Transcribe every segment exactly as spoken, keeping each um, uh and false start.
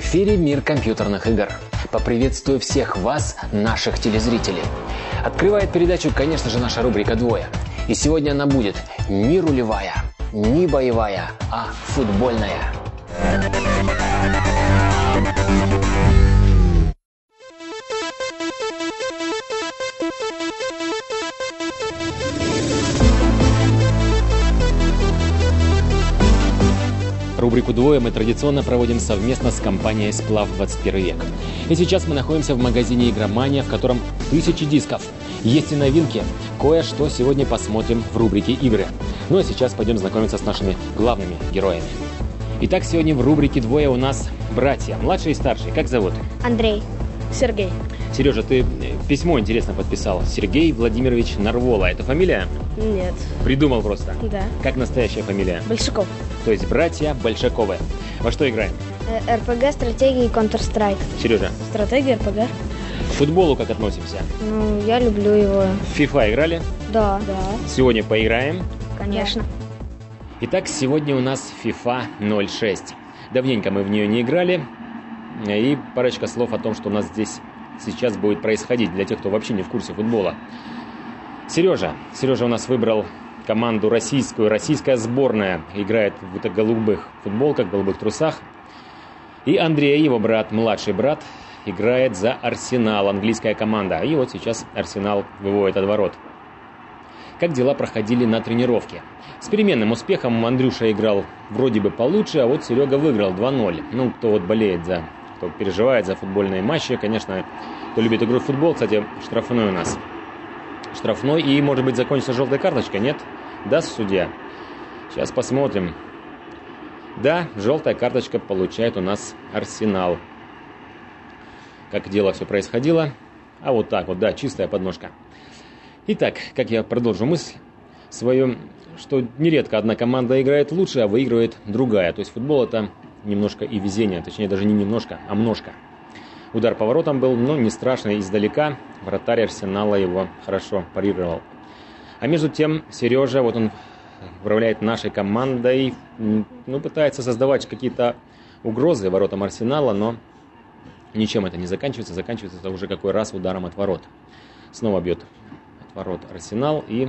эфире «Мир компьютерных игр». Поприветствую всех вас, наших телезрителей. Открывает передачу, конечно же, наша рубрика «Двое». И сегодня она будет не рулевая, не боевая, а футбольная. Рубрику «Двое» мы традиционно проводим совместно с компанией «Сплав двадцать первый век». И сейчас мы находимся в магазине «Игромания», в котором тысячи дисков. Есть и новинки. Кое-что сегодня посмотрим в рубрике «Игры». Ну а сейчас пойдем знакомиться с нашими главными героями. Итак, сегодня в рубрике «Двое» у нас братья. Младший и старший. Как зовут? Андрей. Сергей. Сережа, ты письмо интересно подписал. Сергей Владимирович Нарвола. Это фамилия? Нет. Придумал просто? Да. Как настоящая фамилия? Большаков. То есть братья Большаковы. Во что играем? эр пи джи, стратегии, Counter-Strike. Сережа? Стратегия, эр пи джи. К футболу как относимся? Ну, я люблю его. В FIFA играли? Да. Да. Сегодня поиграем? Конечно. Итак, сегодня у нас FIFA ноль шесть. Давненько мы в нее не играли. И парочка слов о том, что у нас здесь сейчас будет происходить, для тех, кто вообще не в курсе футбола. Сережа. Сережа у нас выбрал команду российскую. Российская сборная играет в вот голубых футболках, голубых трусах. И Андрей, его брат, младший брат, играет за Арсенал, английская команда. И вот сейчас Арсенал выводит от ворот. Как дела проходили на тренировке? С переменным успехом. Андрюша играл вроде бы получше, а вот Серега выиграл два ноль. Ну, кто вот болеет за, кто переживает за футбольные матчи, конечно, кто любит игру в футбол, кстати, штрафной у нас. Штрафной, и, может быть, закончится желтой карточкой, нет? Даст судья? Сейчас посмотрим. Да, желтая карточка получает у нас Арсенал. Как дело все происходило. А вот так вот, да, чистая подножка. Итак, как я продолжу мысль свою, что нередко одна команда играет лучше, а выигрывает другая. То есть футбол это немножко и везение, точнее даже не немножко, а множко. Удар по воротам был, но не страшный, издалека. Вратарь Арсенала его хорошо парировал. А между тем Сережа, вот он управляет нашей командой, ну, пытается создавать какие-то угрозы воротам Арсенала, но ничем это не заканчивается. Заканчивается это уже какой раз ударом от ворот. Снова бьет от ворот Арсенал, и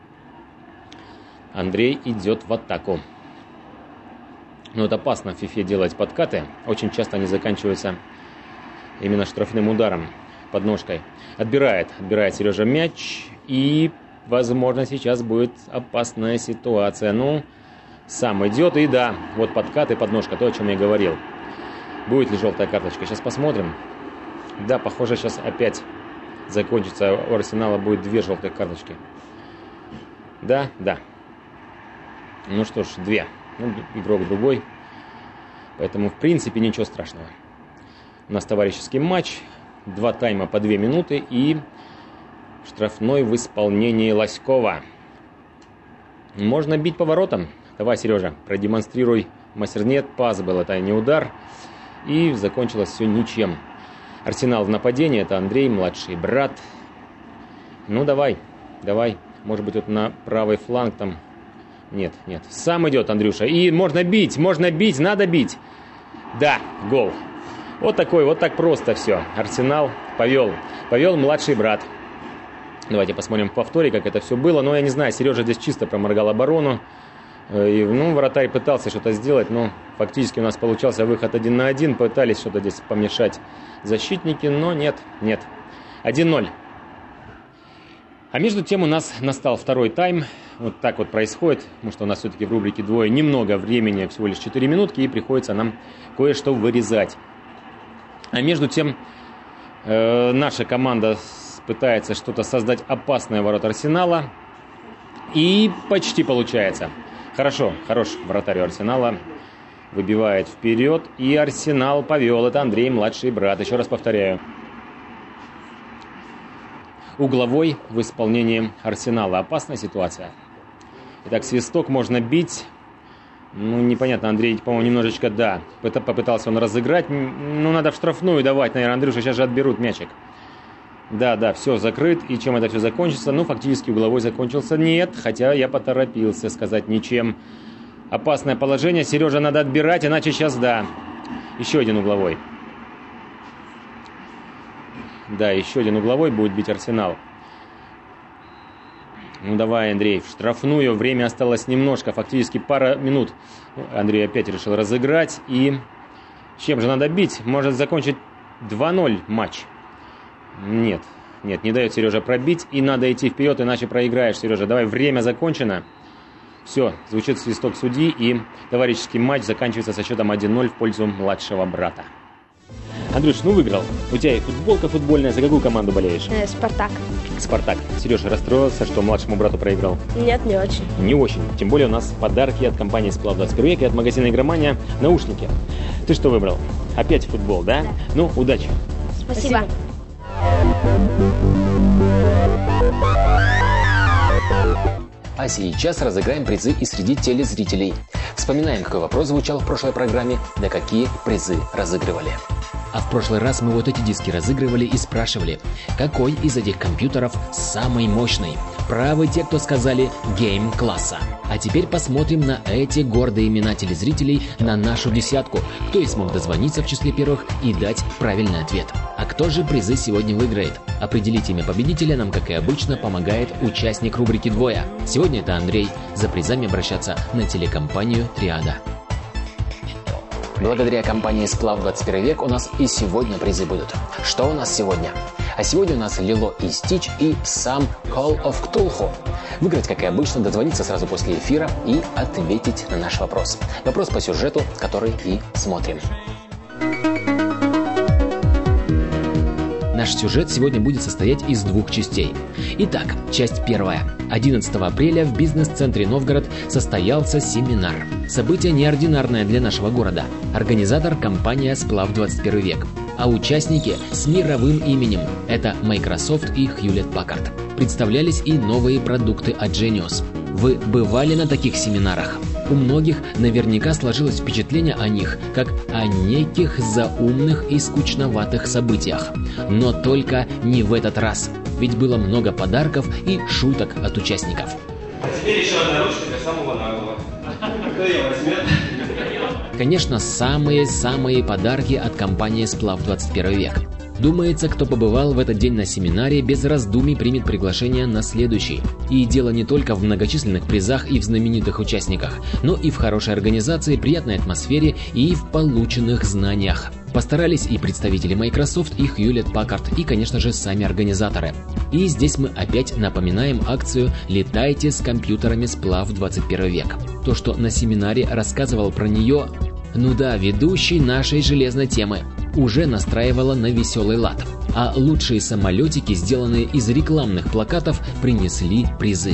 Андрей идет в атаку. Но это опасно в фифе делать подкаты. Очень часто они заканчиваются именно штрафным ударом, подножкой. Отбирает, отбирает Сережа мяч. И, возможно, сейчас будет опасная ситуация. Ну, сам идет. И да, вот подкат и подножка, то, о чем я говорил. Будет ли желтая карточка? Сейчас посмотрим. Да, похоже, сейчас опять закончится. У Арсенала будет две желтые карточки. Да, да. Ну что ж, две. Ну, игрок другой. Поэтому, в принципе, ничего страшного. У нас товарищеский матч. Два тайма по две минуты. И штрафной в исполнении Лоськова. Можно бить по воротам. Давай, Сережа, продемонстрируй мастер. Нет, пас был, это не удар. И закончилось все ничем. Арсенал в нападении. Это Андрей, младший брат. Ну, давай, давай. Может быть, вот на правый фланг там... Нет, нет. Сам идет Андрюша. И можно бить, можно бить, надо бить. Да, гол. Вот такой, вот так просто все. Арсенал повел. Повел младший брат. Давайте посмотрим в повторе, как это все было. Но я не знаю, Сережа здесь чисто проморгал оборону. И, ну, вратарь пытался что-то сделать, но фактически у нас получался выход один на один. Пытались что-то здесь помешать защитники, но нет, нет. один ноль. А между тем у нас настал второй тайм. Вот так вот происходит, потому что у нас все-таки в рубрике «Двое» немного времени, всего лишь четыре минутки, и приходится нам кое-что вырезать. А между тем э, наша команда пытается что-то создать опасное в ворот Арсенала. И почти получается. Хорошо, хорош вратарь у Арсенала. Выбивает вперед, и Арсенал повел. Это Андрей, младший брат. Еще раз повторяю. Угловой в исполнении Арсенала. Опасная ситуация. Итак, свисток можно бить. Ну, непонятно, Андрей, по-моему, немножечко, да. Попытался он разыграть. Ну, надо в штрафную давать, наверное. Андрюша, сейчас же отберут мячик. Да, да, все закрыт. И чем это все закончится? Ну, фактически угловой закончился. Нет, хотя я поторопился сказать ничем. Опасное положение. Сережа, надо отбирать, иначе сейчас, да. Еще один угловой. Да, еще один угловой будет бить Арсенал. Ну давай, Андрей, в штрафную. Время осталось немножко, фактически пара минут. Андрей опять решил разыграть. И чем же надо бить? Может закончить два ноль матч. Нет, нет, не дает Сережа пробить. И надо идти вперед, иначе проиграешь, Сережа. Давай, время закончено. Все, звучит свисток судьи. И товарищеский матч заканчивается со счетом один ноль в пользу младшего брата. Андрюш, ну выиграл. У тебя и футболка футбольная. За какую команду болеешь? Э, Спартак. Спартак. Сережа расстроился, что младшему брату проиграл? Нет, не очень. Не очень. Тем более у нас подарки от компании «Сплав двадцать первый век» и от магазина «Игромания» наушники. Ты что выбрал? Опять футбол, да? Да. Ну, удачи. Спасибо. А сейчас разыграем призы и среди телезрителей. Вспоминаем, какой вопрос звучал в прошлой программе, да какие призы разыгрывали. А в прошлый раз мы вот эти диски разыгрывали и спрашивали, какой из этих компьютеров самый мощный. Правы те, кто сказали гейм-класса. А теперь посмотрим на эти гордые имена телезрителей, на нашу десятку. Кто и смог дозвониться в числе первых и дать правильный ответ. А кто же призы сегодня выиграет? Определить имя победителя нам, как и обычно, помогает участник рубрики «Двое». Сегодня это Андрей. За призами обращаться на телекомпанию «Триада». Благодаря компании «Сплав двадцать первый век» у нас и сегодня призы будут. Что у нас сегодня? А сегодня у нас Лило и Стич и сам Call of Cthulhu. Выиграть, как и обычно, дозвониться сразу после эфира и ответить на наш вопрос. Вопрос по сюжету, который и смотрим. Наш сюжет сегодня будет состоять из двух частей. Итак, часть первая. одиннадцатого апреля в бизнес-центре Новгород состоялся семинар. Событие неординарное для нашего города. Организатор – компания «Сплав двадцать первый век». А участники с мировым именем – это Microsoft и Hewlett Packard. Представлялись и новые продукты от Genius. Вы бывали на таких семинарах? У многих наверняка сложилось впечатление о них, как о неких заумных и скучноватых событиях. Но только не в этот раз, ведь было много подарков и шуток от участников. А теперь еще одна ручка для самого наглого. Кто ее возьмет? Конечно, самые-самые подарки от компании «Сплав двадцать первый век». Думается, кто побывал в этот день на семинаре, без раздумий примет приглашение на следующий. И дело не только в многочисленных призах и в знаменитых участниках, но и в хорошей организации, приятной атмосфере и в полученных знаниях. Постарались и представители Microsoft, и Hewlett Packard, и, конечно же, сами организаторы. И здесь мы опять напоминаем акцию «Летайте с компьютерами Сплав двадцать первый век». То, что на семинаре рассказывал про нее, ну да, ведущий нашей железной темы, уже настраивало на веселый лад. А лучшие самолетики, сделанные из рекламных плакатов, принесли призы.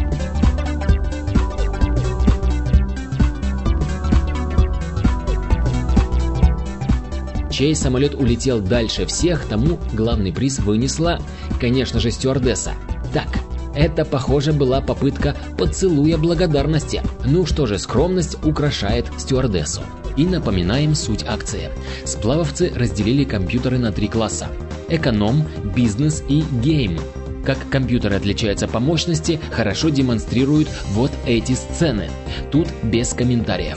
Чей самолет улетел дальше всех, тому главный приз вынесла, конечно же, стюардесса. Так, это, похоже, была попытка поцелуя благодарности. Ну что же, скромность украшает стюардессу. И напоминаем суть акции. Сплавовцы разделили компьютеры на три класса: эконом, бизнес и гейм. Как компьютеры отличаются по мощности, хорошо демонстрируют вот эти сцены. Тут без комментариев.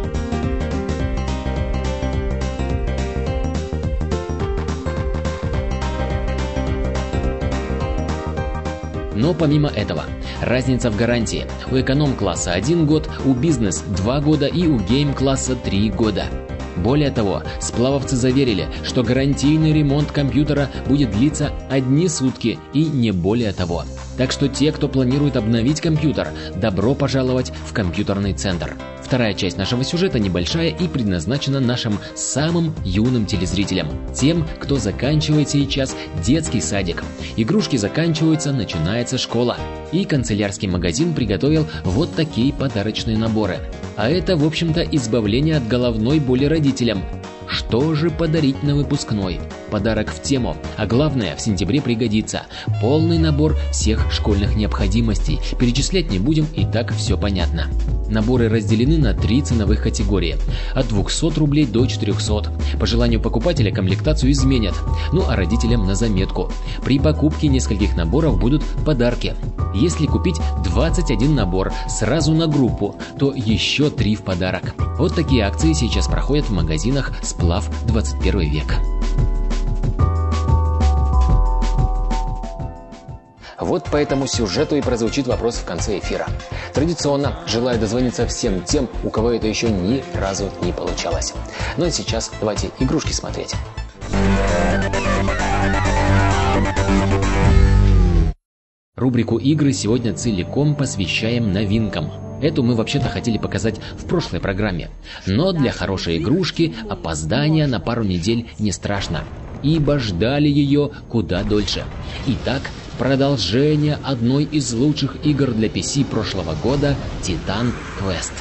Но помимо этого, разница в гарантии. У эконом-класса один год, у бизнес два года и у гейм-класса три года. Более того, сплавовцы заверили, что гарантийный ремонт компьютера будет длиться одни сутки и не более того. Так что те, кто планирует обновить компьютер, добро пожаловать в компьютерный центр. Вторая часть нашего сюжета небольшая и предназначена нашим самым юным телезрителям. Тем, кто заканчивает сейчас детский садик. Игрушки заканчиваются, начинается школа. И канцелярский магазин приготовил вот такие подарочные наборы. А это, в общем-то, избавление от головной боли родителям. что же подарить на выпускной. Подарок в тему, а главное, в сентябре пригодится. Полный набор всех школьных необходимостей. Перечислять не будем, и так все понятно. Наборы разделены на три ценовых категории. От двухсот рублей до четырехсот. По желанию покупателя комплектацию изменят. Ну а родителям на заметку. При покупке нескольких наборов будут подарки. Если купить двадцать один набор сразу на группу, то еще три в подарок. Вот такие акции сейчас проходят в магазинах «Сплав двадцать первый век». Вот по этому сюжету и прозвучит вопрос в конце эфира. Традиционно желаю дозвониться всем тем, у кого это еще ни разу не получалось. Ну а сейчас давайте игрушки смотреть. Рубрику «Игры» сегодня целиком посвящаем новинкам. Эту мы вообще-то хотели показать в прошлой программе. Но для хорошей игрушки опоздание на пару недель не страшно. Ибо ждали ее куда дольше. Итак, продолжение одной из лучших игр для пи си прошлого года — Titan Quest.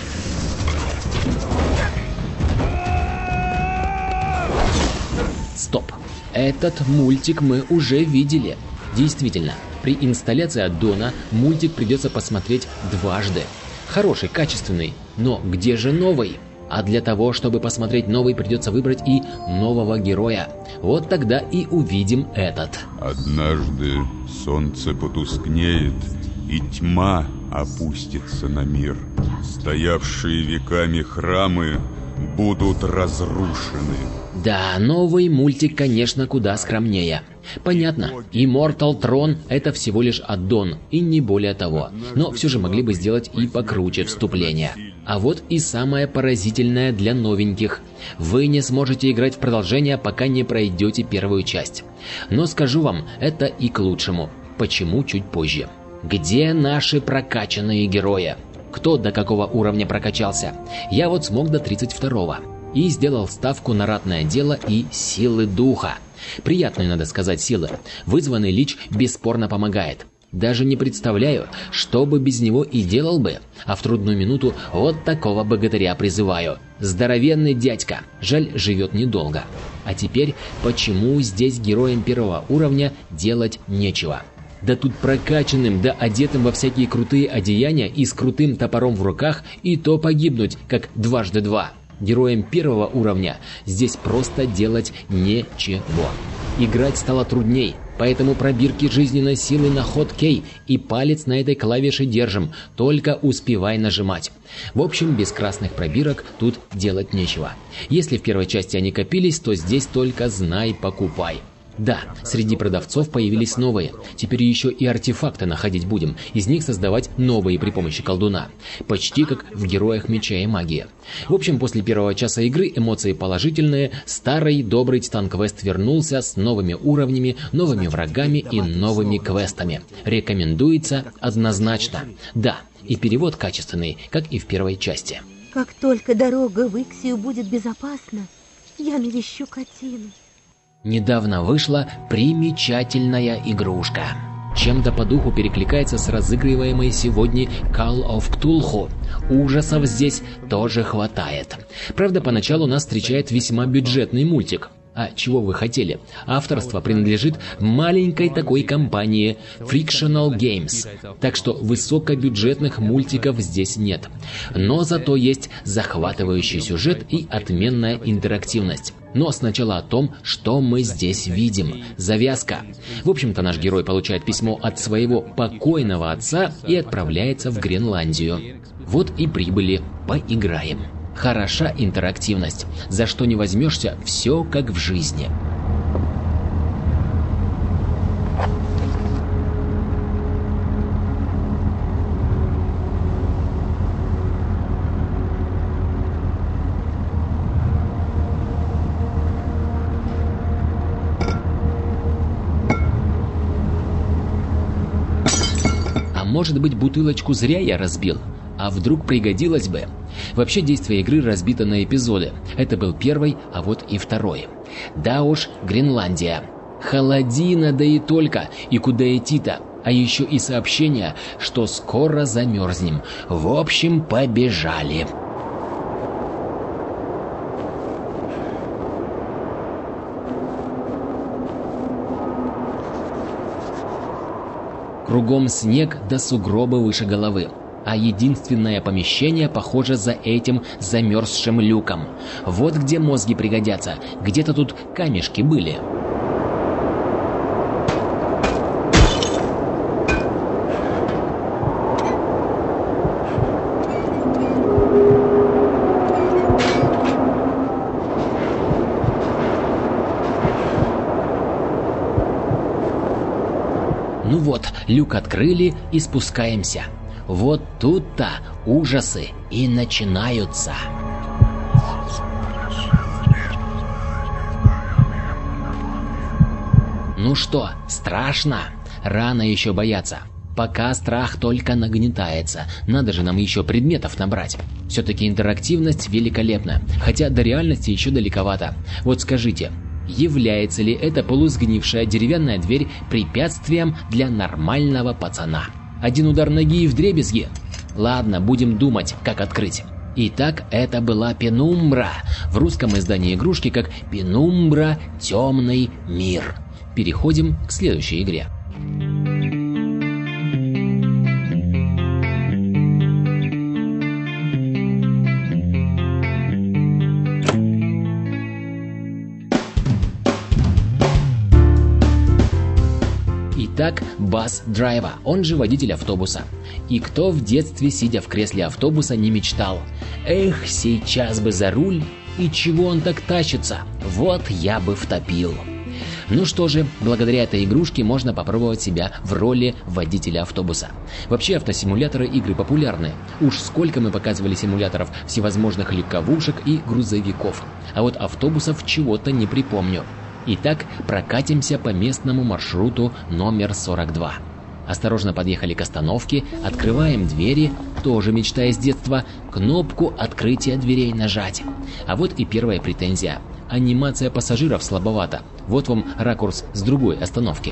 Стоп. Этот мультик мы уже видели. Действительно, при инсталляции аддона мультик придется посмотреть дважды. Хороший, качественный, но где же новый? А для того, чтобы посмотреть новый, придется выбрать и нового героя. Вот тогда и увидим этот. Однажды солнце потускнеет, и тьма опустится на мир. Стоявшие веками храмы будут разрушены. Да, новый мультик, конечно, куда скромнее. Понятно, Immortal Throne — это всего лишь аддон, и не более того. Но все же могли бы сделать и покруче вступление. А вот и самое поразительное для новеньких. Вы не сможете играть в продолжение, пока не пройдете первую часть. Но скажу вам, это и к лучшему. Почему чуть позже. Где наши прокачанные герои? Кто до какого уровня прокачался? Я вот смог до тридцать второго. И сделал ставку на ратное дело и силы духа. Приятные, надо сказать, силы. Вызванный лич бесспорно помогает. Даже не представляю, что бы без него и делал бы. А в трудную минуту вот такого богатыря призываю. Здоровенный дядька. Жаль, живет недолго. А теперь, почему здесь героям первого уровня делать нечего? Да тут прокачанным, да одетым во всякие крутые одеяния и с крутым топором в руках и то погибнуть, как дважды два. Героям первого уровня здесь просто делать нечего. Играть стало трудней, поэтому пробирки жизненной силы на ход кей и палец на этой клавише держим, только успевай нажимать. В общем, без красных пробирок тут делать нечего. Если в первой части они копились, то здесь только знай, покупай. Да, среди продавцов появились новые. Теперь еще и артефакты находить будем. Из них создавать новые при помощи колдуна. Почти как в Героях Меча и Магии. В общем, после первого часа игры эмоции положительные. Старый добрый Titan Quest вернулся с новыми уровнями, новыми врагами и новыми квестами. Рекомендуется однозначно. Да, и перевод качественный, как и в первой части. Как только дорога в Иксию будет безопасна, я навещу Катину. Недавно вышла примечательная игрушка. Чем-то по духу перекликается с разыгрываемой сегодня Call of Cthulhu. Ужасов здесь тоже хватает. Правда, поначалу нас встречает весьма бюджетный мультик. А чего вы хотели? Авторство принадлежит маленькой такой компании Frictional Games. Так что высокобюджетных мультиков здесь нет. Но зато есть захватывающий сюжет и отменная интерактивность. Но сначала о том, что мы здесь видим. Завязка. В общем-то, наш герой получает письмо от своего покойного отца и отправляется в Гренландию. Вот и прибыли. Поиграем. Хороша интерактивность. За что не возьмешься, все как в жизни. А может быть, бутылочку зря я разбил? А вдруг пригодилось бы? Вообще действие игры разбито на эпизоды. Это был первый, а вот и второй. Да уж, Гренландия. Холодина, да и только. И куда идти-то? А еще и сообщение, что скоро замерзнем. В общем, побежали. Кругом снег да сугробы выше головы. А единственное помещение похоже за этим замерзшим люком. Вот где мозги пригодятся. Где-то тут камешки были. Ну вот, люк открыли и спускаемся. Вот тут-то ужасы и начинаются. Ну что, страшно? Рано еще бояться. Пока страх только нагнетается. Надо же нам еще предметов набрать. Все-таки интерактивность великолепна. Хотя до реальности еще далековато. Вот скажите, является ли эта полусгнившая деревянная дверь препятствием для нормального пацана? Один удар ноги и вдребезги? Ладно, будем думать, как открыть. Итак, это была Пенумбра. В русском издании игрушки как Пенумбра Темный мир. Переходим к следующей игре. Итак, бас-драйва, он же водитель автобуса. И кто в детстве, сидя в кресле автобуса, не мечтал: эх, сейчас бы за руль, и чего он так тащится, вот я бы втопил. Ну что же, благодаря этой игрушке можно попробовать себя в роли водителя автобуса. Вообще автосимуляторы игры популярны. Уж сколько мы показывали симуляторов всевозможных легковушек и грузовиков. А вот автобусов чего-то не припомню. Итак, прокатимся по местному маршруту номер сорок два. Осторожно подъехали к остановке, открываем двери, тоже мечта из детства, кнопку открытия дверей нажать. А вот и первая претензия. Анимация пассажиров слабовата. Вот вам ракурс с другой остановки.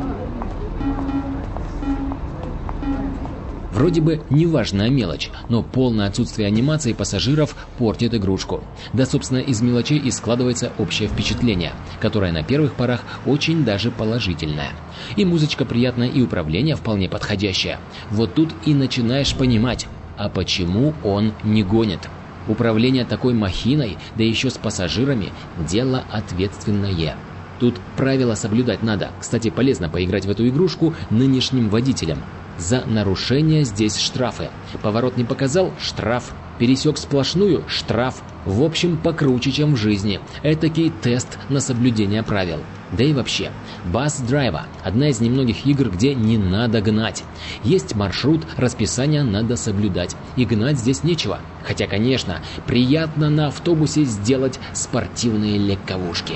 Вроде бы неважная мелочь, но полное отсутствие анимации пассажиров портит игрушку. Да, собственно, из мелочей и складывается общее впечатление, которое на первых порах очень даже положительное. И музычка приятная, и управление вполне подходящее. Вот тут и начинаешь понимать, а почему он не гонит. Управление такой махиной, да еще с пассажирами, дело ответственное. Тут правила соблюдать надо. Кстати, полезно поиграть в эту игрушку нынешним водителям. За нарушение здесь штрафы. Поворот не показал – штраф. Пересек сплошную – штраф. В общем, покруче, чем в жизни. Этакий тест на соблюдение правил. Да и вообще, бас-драйва – одна из немногих игр, где не надо гнать. Есть маршрут, расписание надо соблюдать. И гнать здесь нечего. Хотя, конечно, приятно на автобусе сделать спортивные легковушки.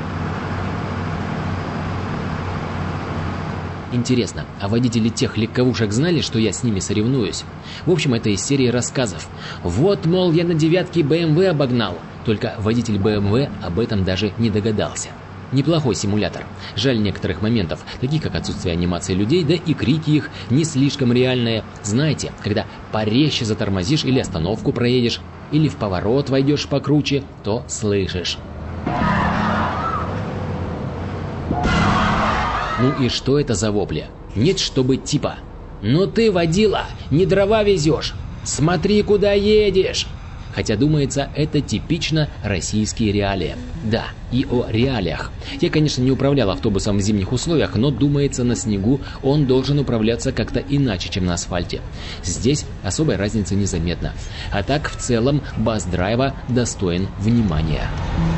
Интересно, а водители тех легковушек знали, что я с ними соревнуюсь? В общем, это из серии рассказов. Вот, мол, я на девятке бэ эм вэ обогнал. Только водитель бэ эм вэ об этом даже не догадался. Неплохой симулятор. Жаль некоторых моментов, таких как отсутствие анимации людей, да и крики их не слишком реальные. Знаете, когда порезче затормозишь или остановку проедешь, или в поворот войдешь покруче, то слышишь. Ну и что это за вопли? Нет, чтобы типа: «Ну ты, водила, не дрова везешь! Смотри, куда едешь!» Хотя, думается, это типично российские реалии. Да, и о реалиях. Я, конечно, не управлял автобусом в зимних условиях, но, думается, на снегу он должен управляться как-то иначе, чем на асфальте. Здесь особой разницы не заметно. А так, в целом, бас-драйва достоин внимания.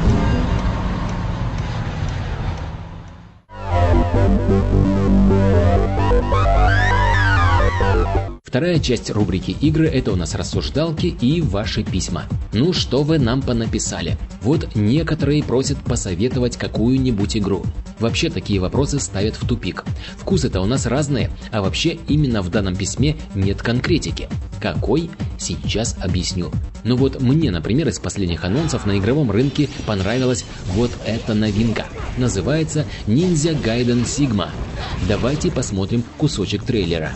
Вторая часть рубрики «Игры» — это у нас рассуждалки и ваши письма. Ну, что вы нам понаписали? Вот некоторые просят посоветовать какую-нибудь игру. Вообще, такие вопросы ставят в тупик. Вкусы-то у нас разные, а вообще именно в данном письме нет конкретики. Какой? Сейчас объясню. Ну вот мне, например, из последних анонсов на игровом рынке понравилась вот эта новинка. Называется Ninja Gaiden Sigma. Давайте посмотрим кусочек трейлера.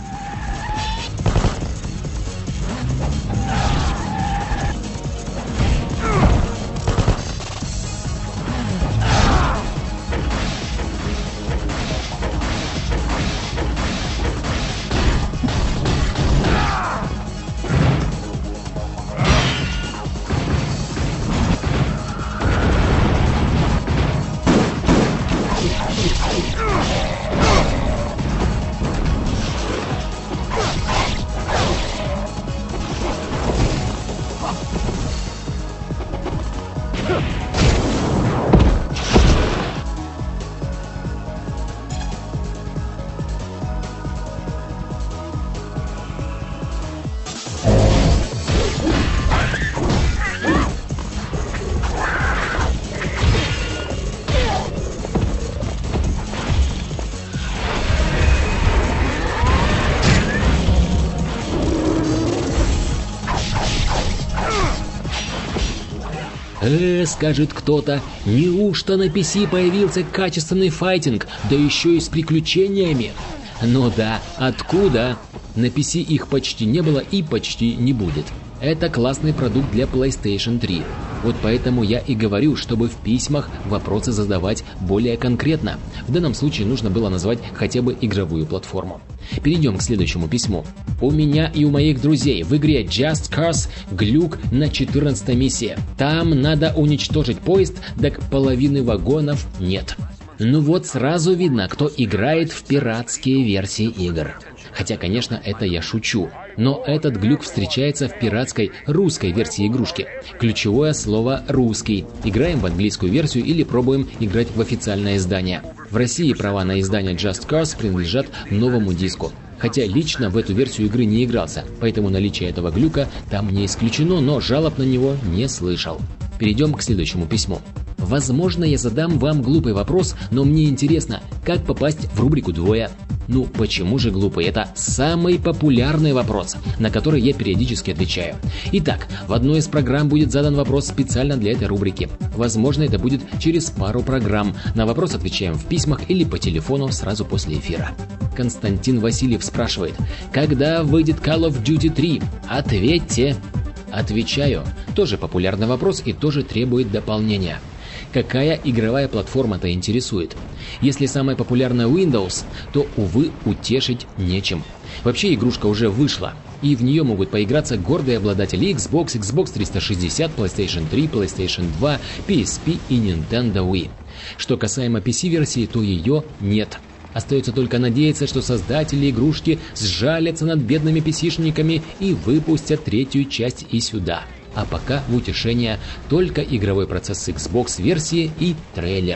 «Э, — скажет кто-то, — неужто на пи си появился качественный файтинг, да еще и с приключениями?» Ну да, откуда? На пи си их почти не было и почти не будет. Это классный продукт для плейстейшн три. Вот поэтому я и говорю, чтобы в письмах вопросы задавать более конкретно. В данном случае нужно было назвать хотя бы игровую платформу. Перейдем к следующему письму. У меня и у моих друзей в игре Just Cause глюк на четырнадцатой миссии. Там надо уничтожить поезд, так половины вагонов нет. Ну вот сразу видно, кто играет в пиратские версии игр. Хотя, конечно, это я шучу. Но этот глюк встречается в пиратской русской версии игрушки. Ключевое слово «русский». Играем в английскую версию или пробуем играть в официальное издание. В России права на издание Just Cause принадлежат новому диску. Хотя лично в эту версию игры не игрался, поэтому наличие этого глюка там не исключено, но жалоб на него не слышал. Перейдем к следующему письму. Возможно, я задам вам глупый вопрос, но мне интересно, как попасть в рубрику «Двое». Ну, почему же глупый? Это самый популярный вопрос, на который я периодически отвечаю. Итак, в одной из программ будет задан вопрос специально для этой рубрики. Возможно, это будет через пару программ. На вопрос отвечаем в письмах или по телефону сразу после эфира. Константин Васильев спрашивает, когда выйдет Call of Duty три? Ответьте. Отвечаю. Тоже популярный вопрос и тоже требует дополнения. Какая игровая платформа-то интересует? Если самая популярная Windows, то, увы, утешить нечем. Вообще игрушка уже вышла, и в нее могут поиграться гордые обладатели Xbox, Xbox триста шестьдесят, PlayStation три, PlayStation два, пи эс пи и Nintendo Wii. Что касаемо пи си-версии, то ее нет. Остается только надеяться, что создатели игрушки сжалятся над бедными пи си-шниками и выпустят третью часть и сюда. А пока в утешение только игровой процесс Xbox-версии и трейлер.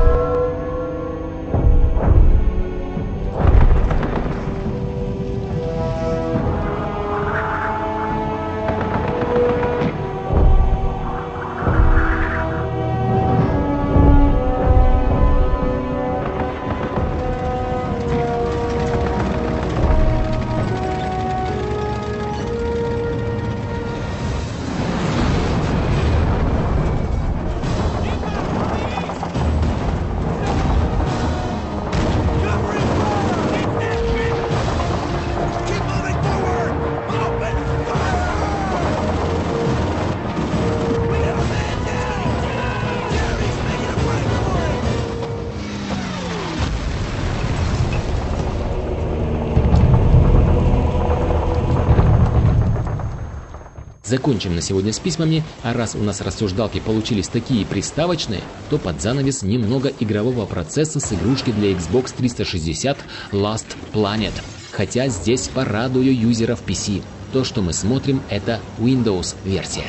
Закончим на сегодня с письмами, а раз у нас рассуждалки получились такие приставочные, то под занавес немного игрового процесса с игрушки для Xbox триста шестьдесят Last Planet. Хотя здесь порадую юзеров пи си. То, что мы смотрим, это Windows-версия.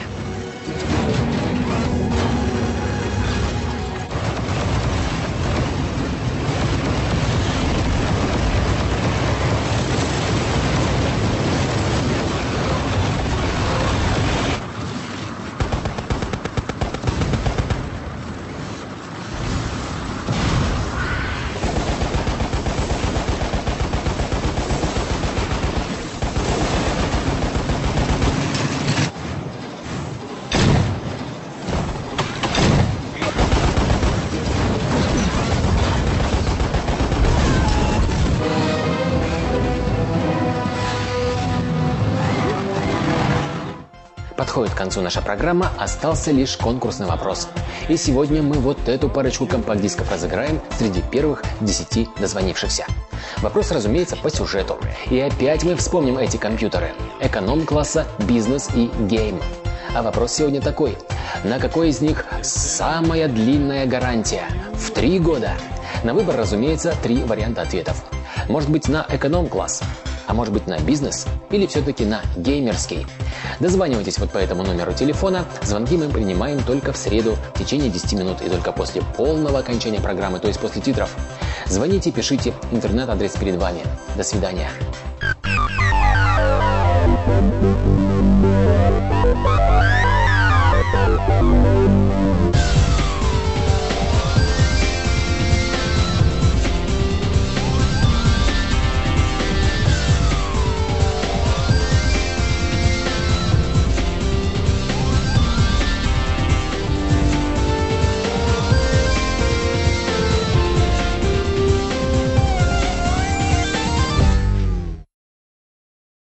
Подходит к концу наша программа, остался лишь конкурсный вопрос. И сегодня мы вот эту парочку компакт-дисков разыграем среди первых десяти дозвонившихся. Вопрос, разумеется, по сюжету. И опять мы вспомним эти компьютеры. Эконом-класса, бизнес и гейм. А вопрос сегодня такой. На какой из них самая длинная гарантия? В три года? На выбор, разумеется, три варианта ответов. Может быть, на эконом-класс? А может быть, на бизнес? Или все-таки на геймерский? Дозванивайтесь вот по этому номеру телефона. Звонки мы принимаем только в среду в течение десяти минут и только после полного окончания программы, то есть после титров. Звоните, пишите, интернет-адрес перед вами. До свидания.